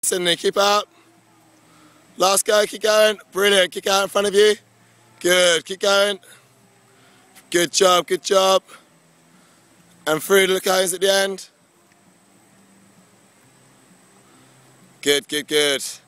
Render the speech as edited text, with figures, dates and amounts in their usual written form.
Sydney, keep out. Last go, keep going. Brilliant, kick out in front of you. Good, keep going. Good job, good job. And through the cones at the end. Good, good, good.